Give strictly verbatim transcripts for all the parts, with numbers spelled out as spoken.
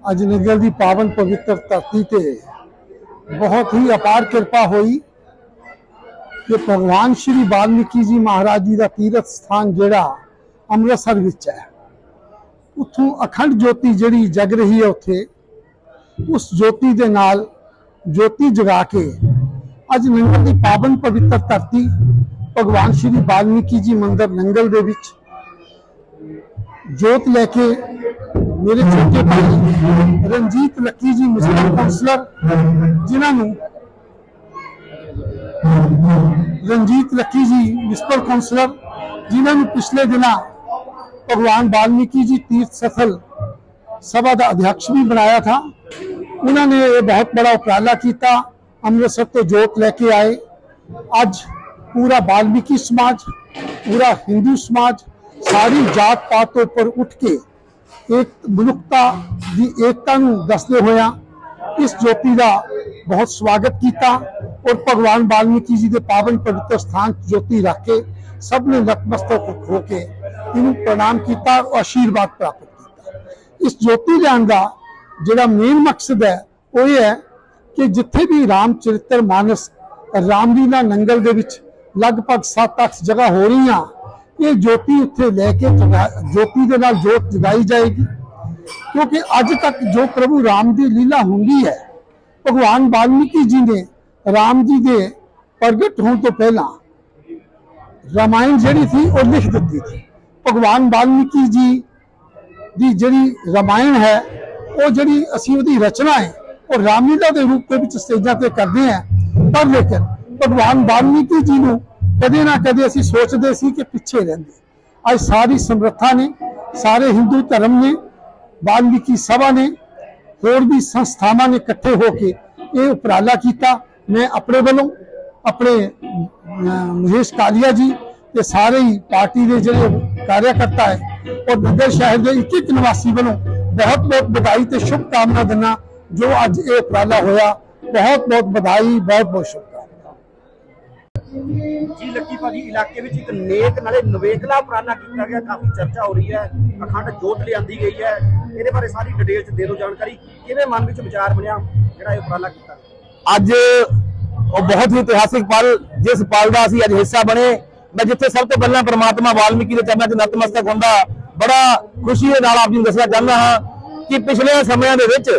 अज नगर की पावन पवित्र धरती ते बहुत ही अपार कृपा हुई कि भगवान श्री वाल्मीकि जी महाराज जी का तीर्थ स्थान जिहड़ा अमृतसर विच है, उत्थों अखंड ज्योति जिहड़ी जग रही है, उत्थे उस ज्योति दे नाल ज्योति जगा के अज नंगल की पावन पवित्र धरती भगवान श्री वाल्मीकि जी मंदिर नंगल दे विच जोत लैके मेरे छोटे भाई रंजीत लक्की जी म्यूनसिपल काउंसलर, जिन्होंने रंजीत लक्की जी म्यूनसिपल काउंसलर जिन्होंने पिछले दिन भगवान वाल्मीकि जी तीर्थ सफल सभा का अध्यक्ष भी बनाया था। उन्होंने ये बहुत बड़ा उपराला किया, अमृतसर तो जोत लेके आए। आज पूरा वाल्मीकि समाज, पूरा हिंदू समाज, सारी जात पात तो ऊपर उठ के एक मनुखता की एकता दसते हुए इस ज्योति का बहुत स्वागत किया और भगवान वाल्मीकि जी के पावन पवित्र स्थान ज्योति रख के सब ने नतमस्तक होके इन्हें प्रणाम किया और आशीर्वाद प्राप्त किया। इस ज्योति लियाण का जिहड़ा मेन मकसद है वो ये है कि जिथे भी राम चरित्र मानस रामलीला नंगल दे विच लगभग सत्त अठ जगह हो रही, ये ज्योति उत्थे लैके ज्योति के नाल जोत जगाई जाएगी। क्योंकि अज तक जो प्रभु राम की लीला होंगी है, भगवान वाल्मीकि जी ने राम जी के प्रगट होने तो पहला रामायण जिहड़ी थी वो लिख दी थी। भगवान वाल्मीकि जी की जिहड़ी रामायण है वो जिहड़ी असीं उहदी रचना है और रामलीला के रूप के विच स्टेजां ते करते हैं, पर लेकिन भगवान वाल्मीकि जी नूं कदे ना कदे असीं सोचते सी कि पिछे रहिंदे। अज सारी समर्था ने, सारे हिंदू धर्म ने, वाल्मीकि सभा ने, होर भी संस्थावां ने इकट्ठे होके ये उपराला किया। मैं अपने वालों अपने महेश कालिया जी ते सारे ही पार्टी के जिहड़े कार्यकर्ता है और नगर शहर के एक एक निवासी वालों बहुत बहुत बधाई ते शुभकामना देना। जो अज ये उपराला होया, बहुत बहुत बधाई, बहुत बहुत शुभकामना जी। लक्की भाजी इलाके में एक नेक नाले नवेकला उपराला किया गया, काफी चर्चा हो रही है, अखंड जोत लियांदी गई है, ਇਹਦੇ बारे सारी डिटेल दे दो जानकारी। किवें मन विच विचार बनया ਜਿਹੜਾ ਇਹ उपराला किया? ਅੱਜ ਉਹ बहुत ही इतिहासिक पल, जिस पल का ਅਸੀਂ ਅੱਜ हिस्सा बने, मैं जिथे सब तो पहला परमात्मा वाल्मीकि के चरणों च नतमस्तक होंदा बड़ा खुशी के नाल आप जी नूं दसना चाहता हाँ कि पिछले समयां दे विच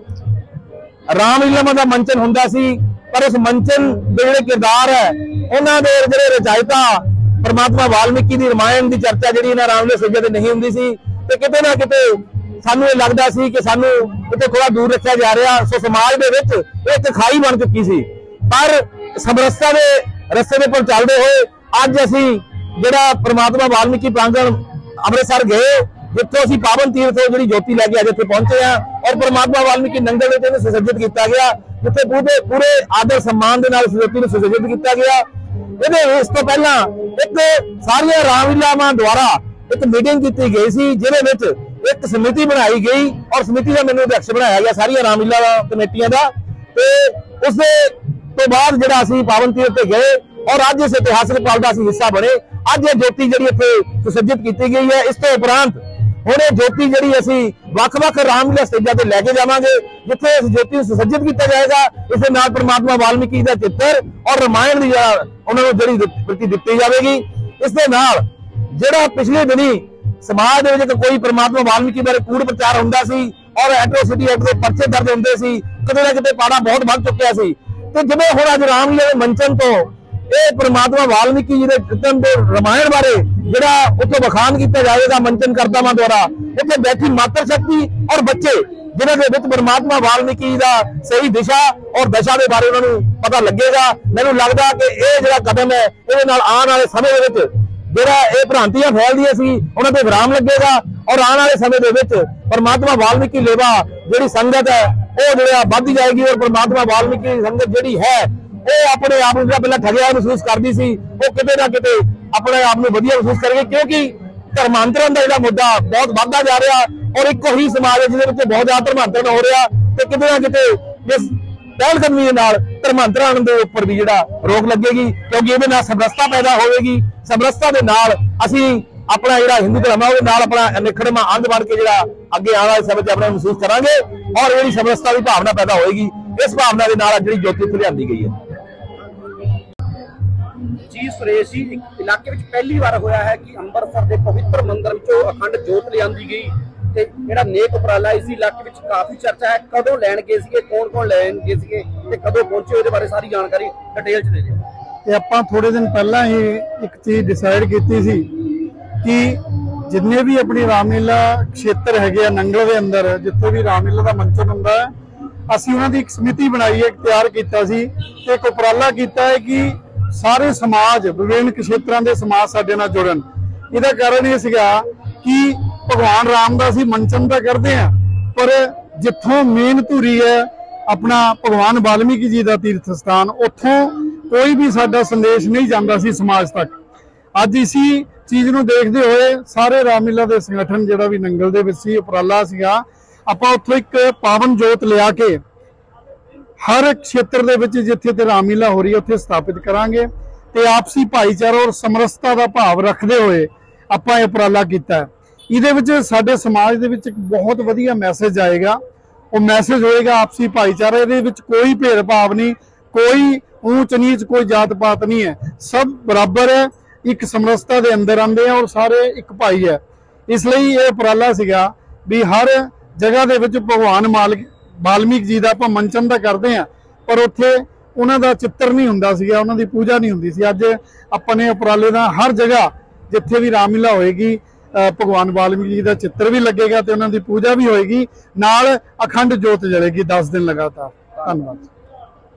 रामलीला का मंचन होंदा सी, पर उस मंचन दे जिहड़े किरदार है उन्हां दे जिहड़े रचयिता परमात्मा वाल्मीकि दी रामायण की चर्चा जिहड़ी इन्हां रामलीला सज्जा ते नहीं हुंदी सी ते किते ना किते सानू ये लगदा सी कि सानू किते थोड़ा दूर रखिया जा रहा। सो समाज दे विच एक खाई बन चुकी सी, पर समरसता दे रस्ते दे पर चलदे होए अज असीं जिहड़ा परमात्मा वाल्मीकि प्रांगण अमृतसर गए, जिथों असीं पावन तीर्थ जिहड़ी ज्योति लैके अज इत्थे पहुंचे हैं और परमात्मा वाल्मीकि नंगल दे सुसज्जित किया गया, जिथे पूरे पूरे आदर सम्मान के नाल ज्योति नूं सुसज्जित किया गया। ਇਹਦੇ ਇਸ ਤੋਂ ਪਹਿਲਾਂ एक सारिया रामलीलावां द्वारा एक मीटिंग की गई सी, जिहदे विच एक समिति बनाई गई और समिति का मैनूं अध्यक्ष बनाया गया सारिया रामलीला कमेटियां का। ते उस तो बाद जिहड़ा असीं पावन तीर्थ ते गए और अज इस इतिहासिक पल का असीं हिस्सा बने। अज ये ज्योति जिहड़ी इत्थे सुसज्जित की गई है, इस तो उपरंत हुण ये ज्योति जिहड़ी असीं वख-वख रामलीला स्टेजां ते लैके जावांगे, जिथे इस ज्योति सुसज्जित किया जाएगा। इस दे नाल परमात्मा वाल्मीकि दा चित्र और रामायण दी उन्हां नूं जिहड़ी प्रति दित्ती जाएगी। इस दे नाल जिहड़ा पिछले दिनी समाज दे विच कोई परमात्मा वाल्मीकि बारे कूड़ प्रचार हुंदा सी और एट्रोसिटी एक्ट दे परचे दर्ज हुंदे सी, किते ना किते पाड़ा बहुत बढ़ चुकिया सी। ते जिवें हुण अज रामलीला दे मंचन तो ये परमात्मा वाल्मीकि जी के चित्र ते रामायण बारे जिहड़ा उत्थे बखान किया जाएगा मंचनकर्तावां द्वारा, उत्थे बैठी मातर शक्ति और बच्चे जिन्हां दे विच परमात्मा वाल्मीकि दा सही दिशा और दशा के बारे उन्होंने पता लगेगा। मैनूं लगदा कि यह जिहड़ा कदम है इहदे नाल आउण वाले समय दे विच जिहड़ा ये भ्रांतियां फैलदियां सी उन्हां ते विराम लगेगा और आने वाले समय दे विच परमात्मा वाल्मीकि लेवा जिहड़ी संगत है वो जिहड़ा वधदी जाएगी और परमात्मा वाल्मीकि संगत जिहड़ी है वो अपने आप को पहले ठगिया महसूस करती सी, वो किते ना किते अपने आप को वधिया महसूस करेगी। क्योंकि धर्मांतरण का जिहड़ा मुद्दा बहुत बढ़ता जा रहा और एक ही समाज है जिहदे विच बहुत ज्यादा धर्मांतरण हो रहा, तो किते ना किते इस पहलकदमी के नाल धर्मांतरण के उपर भी जिहड़ा रोक लगेगी, क्योंकि इहदे नाल समरसता पैदा होगी। समरसता के नाल असीं ਆਪਣਾ ਜਿਹੜਾ ਹਿੰਦੂ ਧਰਮ ਹੈ ਉਹਦੇ ਨਾਲ ਆਪਣਾ ਅਨਿਖੜਵਾਂ ਅੰਗ ਬਣ ਕੇ ਜਿਹੜਾ ਅੱਗੇ ਆਉਣ ਵਾਲੇ ਸਮੇਂ 'ਚ ਆਪਣਾ ਮਹਿਸੂਸ ਕਰਾਂਗੇ ਔਰ ਜਿਹੜੀ ਸਮਰਸਤਾ ਦੀ ਭਾਵਨਾ ਪੈਦਾ ਹੋਏਗੀ। ਇਸ ਭਾਵਨਾ ਦੇ ਨਾਲ ਜਿਹੜੀ ਜੋਤੀ ਇੱਥੇ ਲਿਆਂਦੀ ਗਈ ਹੈ। ਜੀ ਸੁਰੇਸ਼ ਜੀ, ਇੱਕ ਇਲਾਕੇ ਵਿੱਚ ਪਹਿਲੀ ਵਾਰ ਹੋਇਆ ਹੈ ਕਿ ਅੰਮ੍ਰਿਤਸਰ ਦੇ ਪਵਿੱਤਰ ਮੰਦਿਰ ਵਿੱਚੋਂ ਅਖੰਡ ਜੋਤ ਲਿਆਂਦੀ ਗਈ ਤੇ ਜਿਹੜਾ ਨੇਕ ਉਪਰਾਲਾ ਇਸ ਇਲਾਕੇ ਵਿੱਚ ਕਾਫੀ ਚਰਚਾ ਹੈ। ਕਦੋਂ ਲੈਣ ਗਏ ਸੀਗੇ, ਕੌਣ ਕੌਣ ਲੈਣ ਗਏ ਸੀਗੇ ਤੇ ਕਦੋਂ ਪਹੁੰਚੇ, ਉਹਦੇ ਬਾਰੇ ਸਾਰੀ ਜਾਣਕਾਰੀ ਡਿਟੇਲ ਚ ਦੇ ਦਿਓ। ਤੇ ਆਪਾਂ ਥੋੜੇ ਦਿਨ ਪਹਿਲਾਂ ਹੀ ਇੱਕ ਚੀਜ਼ ਡਿਸਾਈਡ ਕੀਤੀ ਸੀ ਕਿ ਜਿੰਨੇ ਵੀ ਆਪਣੀ ਰਾਮਲੀਲਾ ਖੇਤਰ ਹੈਗੇ ਆ ਨੰਗਲ ਦੇ ਅੰਦਰ, ਜਿੱਥੇ ਵੀ ਰਾਮਲੀਲਾ ਦਾ ਮੰਚਨ ਹੁੰਦਾ ਹੈ, ਅਸੀਂ ਉਹਨਾਂ ਦੀ ਇੱਕ ਸਮਿਤੀ ਬਣਾਈ ਹੈ, ਤਿਆਰ ਕੀਤਾ ਸੀ ਤੇ ਇੱਕ ਉਪਰਾਲਾ ਕੀਤਾ ਹੈ ਕਿ ਸਾਰੇ ਸਮਾਜ, ਵਿਭਿੰਨ ਖੇਤਰਾਂ ਦੇ ਸਮਾਜ ਸਾਡੇ ਨਾਲ ਜੁੜਨ। ਇਹਦਾ ਕਾਰਨ ਇਹ ਸੀਗਾ ਕਿ ਭਗਵਾਨ ਰਾਮ ਦਾ ਅਸੀਂ ਮੰਚਨ ਤਾਂ ਕਰਦੇ ਆ, ਪਰ ਜਿੱਥੋਂ ਮੇਨ ਧੁਰੀ ਹੈ ਆਪਣਾ ਭਗਵਾਨ ਵਾਲਮੀਕੀ ਜੀ ਦਾ ਤੀਰਥ ਸਥਾਨ, ਉੱਥੋਂ ਕੋਈ ਵੀ ਸਾਡਾ ਸੰਦੇਸ਼ ਨਹੀਂ ਜਾਂਦਾ ਸੀ ਸਮਾਜ ਤੱਕ। ਅੱਜ ਇਸੀ ਚੀਜ਼ ਨੂੰ ਦੇਖਦੇ ਹੋਏ ਸਾਰੇ ਰਾਮਲੀਲਾ ਦੇ ਸੰਗਠਨ ਜਿਹੜਾ ਵੀ ਨੰਗਲ ਦੇ ਵਿੱਚ ਸੀ, ਉਪਰਾਲਾ ਸੀਗਾ, ਆਪਾਂ ਉੱਥੋਂ ਇੱਕ ਪਾਵਨ ਜੋਤ ਲਿਆ ਕੇ ਹਰ ਖੇਤਰ ਦੇ ਵਿੱਚ ਜਿੱਥੇ ਤੇ ਰਾਮਲੀਲਾ ਹੋ ਰਹੀ ਹੈ ਉੱਥੇ ਸਥਾਪਿਤ ਕਰਾਂਗੇ ਤੇ ਆਪਸੀ ਭਾਈਚਾਰਾ ਔਰ ਸਮਰਸਤਾ ਦਾ ਭਾਵ ਰੱਖਦੇ ਹੋਏ ਆਪਾਂ ਇਹ ਉਪਰਾਲਾ ਕੀਤਾ ਹੈ। ਇਹਦੇ ਵਿੱਚ ਸਾਡੇ ਸਮਾਜ ਦੇ ਵਿੱਚ ਇੱਕ ਬਹੁਤ ਵਧੀਆ ਮੈਸੇਜ ਆਏਗਾ। ਉਹ ਮੈਸੇਜ ਹੋਏਗਾ ਆਪਸੀ ਭਾਈਚਾਰੇ ਦੇ ਵਿੱਚ ਕੋਈ ਭੇਦਭਾਵ ਨਹੀਂ, ਕੋਈ ਊਚ ਨੀਚ, ਕੋਈ ਜਾਤ ਪਾਤ ਨਹੀਂ ਹੈ, ਸਭ ਬਰਾਬਰ ਹੈ, ਇੱਕ ਸਮਰਸਤਾ ਦੇ ਅੰਦਰ ਆਉਂਦੇ ਆ ਔਰ ਸਾਰੇ ਇੱਕ ਭਾਈ ਹੈ। ਇਸ ਲਈ ਇਹ ਉਪਰਾਲਾ ਸੀਗਾ ਵੀ ਹਰ ਜਗ੍ਹਾ ਦੇ ਵਿੱਚ ਭਗਵਾਨ ਮਾਲਕ ਵਾਲਮੀਕ ਜੀ ਦਾ ਆਪਾਂ ਮੰਚਨ ਤਾਂ ਕਰਦੇ ਆ, ਪਰ ਉੱਥੇ ਉਹਨਾਂ ਦਾ ਚਿੱਤਰ ਨਹੀਂ ਹੁੰਦਾ ਸੀਗਾ, ਉਹਨਾਂ ਦੀ ਪੂਜਾ ਨਹੀਂ ਹੁੰਦੀ ਸੀ। ਅੱਜ ਆਪਾਂ ਨੇ ਉਪਰਾਲੇ ਦਾ ਹਰ ਜਗ੍ਹਾ ਜਿੱਥੇ ਵੀ ਰਾਮਲੀਲਾ ਹੋਏਗੀ ਭਗਵਾਨ ਵਾਲਮੀਕ ਜੀ ਦਾ ਚਿੱਤਰ ਵੀ ਲੱਗੇਗਾ ਤੇ ਉਹਨਾਂ ਦੀ ਪੂਜਾ ਵੀ ਹੋਏਗੀ, ਨਾਲ ਅਖੰਡ ਜੋਤ ਜਲੇਗੀ ਦਸ ਦਿਨ ਲਗਾਤਾਰ। ਧੰਨਵਾਦ।